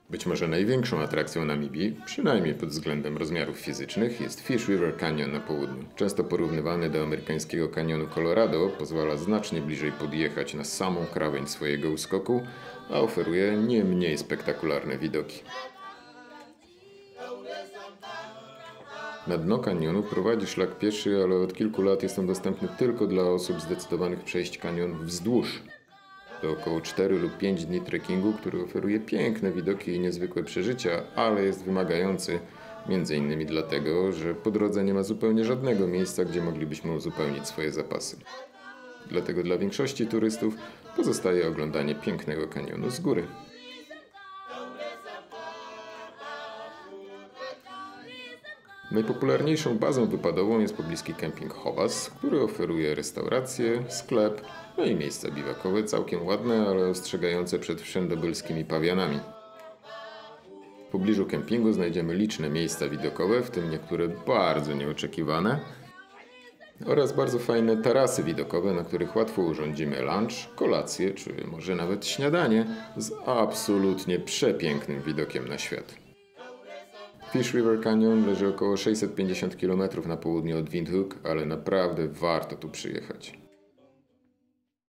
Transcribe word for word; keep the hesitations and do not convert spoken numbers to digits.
Być może największą atrakcją Namibii, przynajmniej pod względem rozmiarów fizycznych, jest Fish River Canyon na południu. Często porównywany do amerykańskiego kanionu Colorado, pozwala znacznie bliżej podjechać na samą krawędź swojego uskoku, a oferuje nie mniej spektakularne widoki. Na dno kanionu prowadzi szlak pieszy, ale od kilku lat jest on dostępny tylko dla osób zdecydowanych przejść kanion wzdłuż. To około cztery lub pięć dni trekkingu, który oferuje piękne widoki i niezwykłe przeżycia, ale jest wymagający, między innymi dlatego, że po drodze nie ma zupełnie żadnego miejsca, gdzie moglibyśmy uzupełnić swoje zapasy. Dlatego dla większości turystów pozostaje oglądanie pięknego kanionu z góry. Najpopularniejszą bazą wypadową jest pobliski kemping Hobas, który oferuje restaurację, sklep, no i miejsca biwakowe, całkiem ładne, ale ostrzegające przed wszędobylskimi pawianami. W pobliżu kempingu znajdziemy liczne miejsca widokowe, w tym niektóre bardzo nieoczekiwane, oraz bardzo fajne tarasy widokowe, na których łatwo urządzimy lunch, kolację, czy może nawet śniadanie z absolutnie przepięknym widokiem na świat. Fish River Canyon leży około sześćset pięćdziesiąt kilometrów na południe od Windhoek, ale naprawdę warto tu przyjechać.